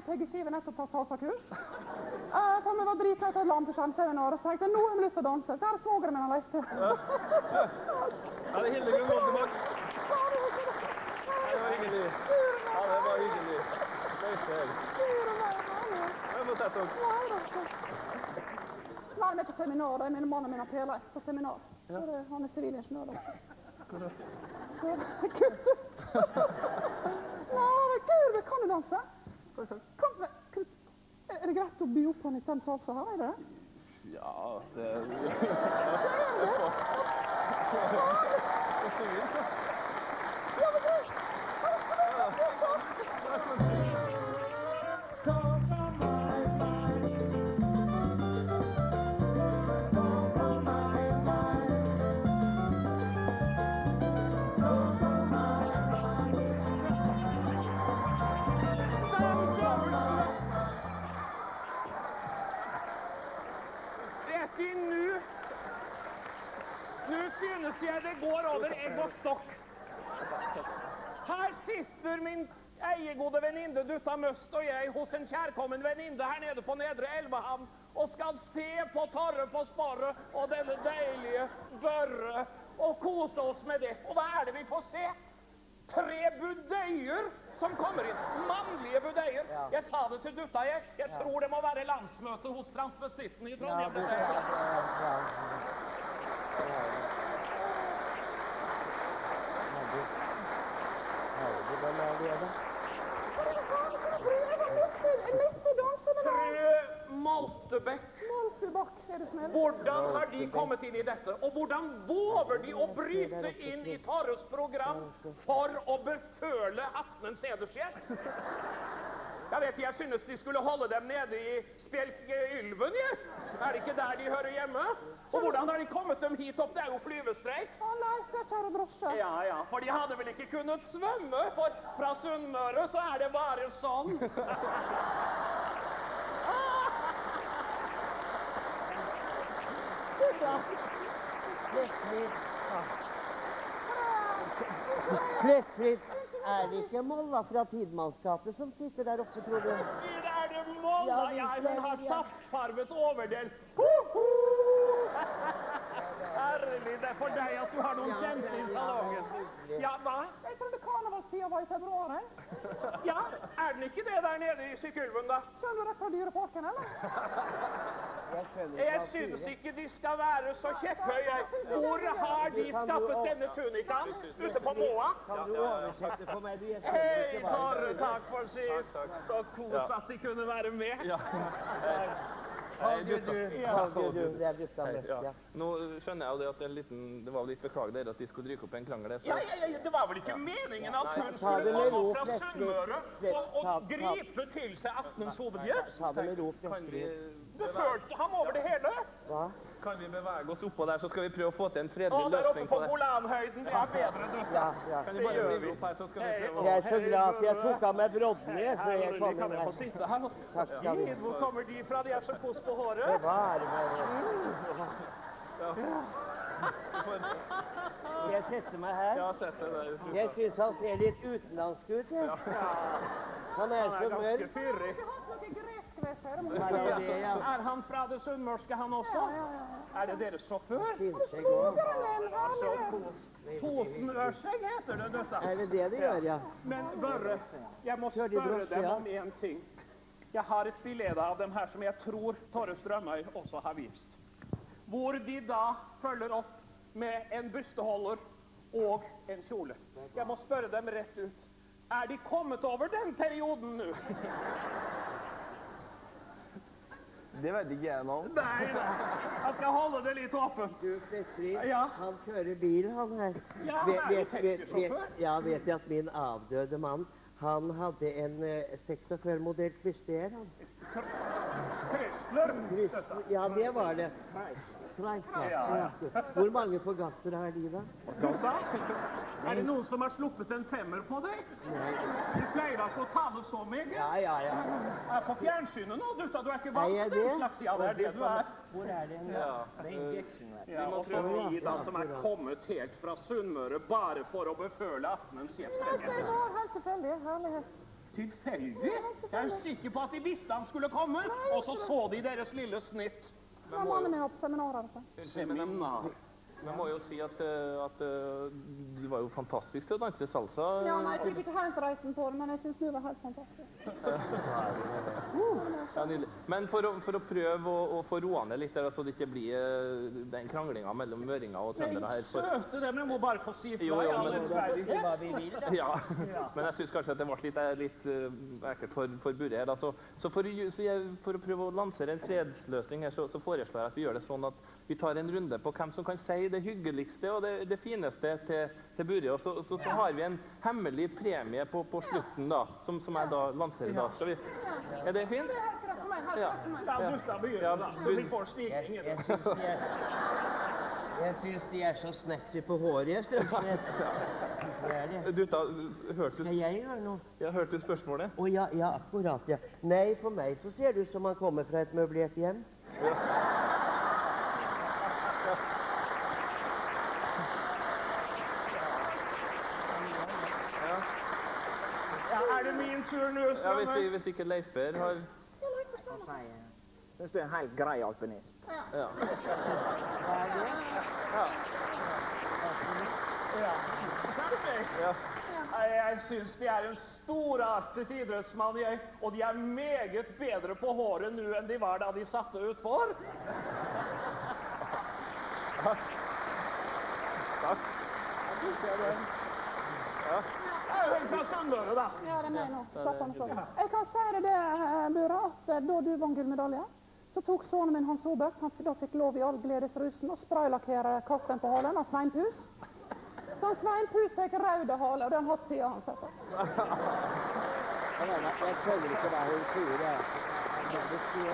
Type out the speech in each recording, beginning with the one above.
og Peggy Sive nettopp tatt salsakurs. For vi var dritløyt et lam på skjermseminar, og så tenkte jeg, nå har vi lyst til å danse. Det er svågeren min han lekte. Er det Hildegunn Voldemort? Det var hyggelig. Ja, det var hyggelig. Jeg må sette opp. Nei, vi er på seminar, det er min mann og mine peler på seminar. Så han er sivilingeniør da. Kutt! Nei, Gud, vi kan jo danse. Er det greit å by opp på nytt den salsa her, er det det? Ja, det er... Nå synes jeg det går over egg og stokk. Her sitter min eiegode venninne Dutta Møst og jeg hos en kjærkommen venninne her nede på Nedre Elvehavn og skal se på Torre på Sporre og denne deilige Børre og kose oss med det. Og hva er det vi får se? 3 budeier som kommer inn. Mannlige budeier. Jeg sa det til Dutta, jeg tror det må være landsmøte hos transvestitten i Trondheim. Moltebekk. Hvordan har de kommet inn i dette? Og hvordan våger de å bryte inn i Torres program for å beføle aftenens hedersgjest? Jeg synes de skulle holde dem nede i Spjelkylven, jeg. Er det ikke der de hører hjemme? Og hvordan har de kommet dem hit opp? Det er jo flyvestreik. Nei, det kjære drosje. Ja, for de hadde vel ikke kunnet svømme, for fra Sunnmøre så er det bare sånn. Plötsligt er det ikke Molla fra Tidmannskapet som sitter der oppe, tror du? Er det Molla? Ja, hun har saftfarvet overdel. Herlig, det er for deg at du har noen kjente i salongen. Ja, hva? Jeg trodde karnevalstida var i februar, Ja, er den ikke det der nede i Sykkylven, da? Skjønner du rett fra dyreparken, eller? Jeg synes ikke de skal være så kjepphøye. Hvor har de skaffet denne tunikaen? Ute på Moa? Kan du oversette for meg? Hei, Torre, takk for sist. Så kos at de kunne være med. Holger du, det er Dutta Møst, ja. Nå skjønner jeg jo det at det var litt beklagelig at de skulle dryke opp en krangel. Ja, det var vel ikke meningen at hun skulle komme opp fra Sunnmøre og gripe til seg aftenens hovedgjest? Ta det med ro, Du følte ham over det hele? Hva? Kan vi bevege oss oppå der, så skal vi prøve å få til en fredelig der oppe løsning på på det. Golanhøyden, det er bedre, du. Kan vi bare bli opp her, så skal vi prøve å... Jeg er så glad at jeg tok av meg brodden før jeg kom Kan jeg få sitte her? Takk skal du. Hvor kommer de fra? De er så kos på håret. Det var Jeg setter meg her. Ja, sett det der. Jeg synes han ser litt utenlandsk ut, ja. Han er så mørk. Ganske fyrig. Ja. Er han fra det sunnmørske, han også? Er det deres sjåfør? Tosenørseng heter det, dette. Er det det de gjør, ja? Men Børre, jeg må spørre dem om en ting. Jeg har et bilde av dem her som jeg tror Torre Strømøy også har vist. Hvor de da følger opp med en bysteholder og en kjole. Jeg må spørre dem rett ut. Er de kommet over den perioden nå? Det vet ikke jeg nå. Nei. Jeg skal holde det litt åpent. Du, Flesvig, Ja. han kjører bil, han her. Ja, han er jo taxisjåfør. Ja, vet jeg at min avdøde mann, han hadde en 46-modell Chrysler, han. Chrysler? Ja, det var det. Chrysler. Ja. Hvor mange forgassere har de, da? Er det noen som har sluppet en femmer på deg? Du pleier altså å tale så meget. Ja. Er på fjernsynet nå, Dutta. Du er ikke Nei, vant jeg til den det? slags. Ja, det er det du er. Hvor er det? Ja. Ja, og så vi da som er kommet helt fra Sunnmøre bare for å beføle aftenens gjest. Det var helt tilfeldig, herlighet. Tilfeldig? Jeg er sikker på at de visste han skulle komme, og så de deres lille snitt. Han var med på seminarer. Altså. Seminar. Vi må jo si at du var jo fantastisk til å danse salsa. Ja, nei, jeg fikk ikke helt reisen på det, men jeg synes du var helt fantastisk. Ja, nydelig. Men for å prøve å få roa ned litt, så det ikke blir den kranglinga mellom møringer og trøndere her. Søte, det må bare få si fra. Jo, men hva vi vil, da. ja. Men jeg synes kanskje at det ble litt ekkelt for Burre her. Så for å prøve å lansere en fredsløsning her, så foreslår jeg at vi gjør det sånn at vi tar en runde på hvem som kan si det hyggeligste og det fineste til Burre. Og så har vi en hemmelig premie på slutten da, som jeg da lanserer da. Skal vi? Er det fint? Ja, gutta begynner da, så vi får stigning i det. Jeg synes de er så sneksy på håret, Strømsnes. Gutta, hørte Skal jeg gjøre noe? du spørsmålet? Å ja, akkurat, ja. Nei, for meg så ser du som man kommer fra et møblert hjem. Er det min tur nå, Ja, hvis ikke Leifer har... Synes du er en helt grei alpinist. Ja. Jeg synes de er en storartet idrettsmann, og de er meget bedre på håret nå enn de var da de satte utfor. Takk. Fra Sandøre, da. Ja, det er meg nå. Slapp an så. Jeg kan si det, Burre, at da du vant gullmedalje, så tok sønnen min Hans Robert, han da fikk lov i all gledesrusen å spraylakkere katten på halen av Svein Pus. Så Svein Pus fikk røde hale, og den har hatt siden han sett det. Jeg skjønner ikke hva hun sier. Jeg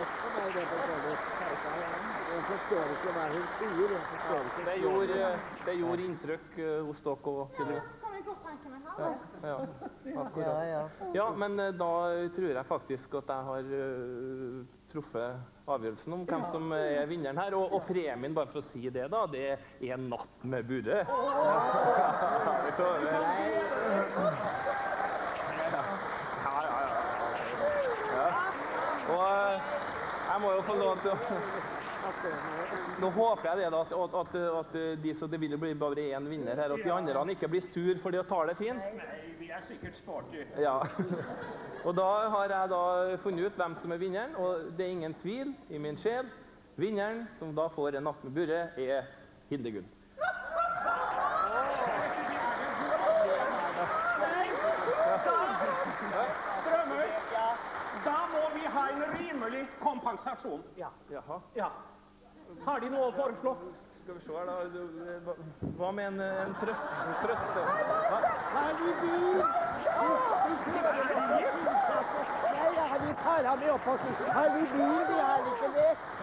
forstår ikke hva hun sier. Det gjorde inntrykk hos dere og Silje. Kan vi godt tenke meg her? Ja, men da tror jeg faktisk at jeg har truffet avgjørelsen om hvem som er vinneren her. Og premien, bare for å si det da, det er en natt med Burre. Og jeg må jo få lov til å... Nå håper jeg det da, at det vil bli bare én vinner her, at de andre ikke blir sur fordi å ta det fint. Nei, vi er sikkert sporty. Ja. Og da har jeg da funnet ut hvem som er vinneren, og det er ingen tvil i min sjel. Vinneren, som da får en natt med Burre, er Hildegunn. Strømøy, da må vi ha en rimelig kompensasjon. Jaha. Ja. Har de noe å foreslå? Skal vi se her da, hva med en trøst? Vi tar ham i oppholdet. Har vi bil, vi har ikke det.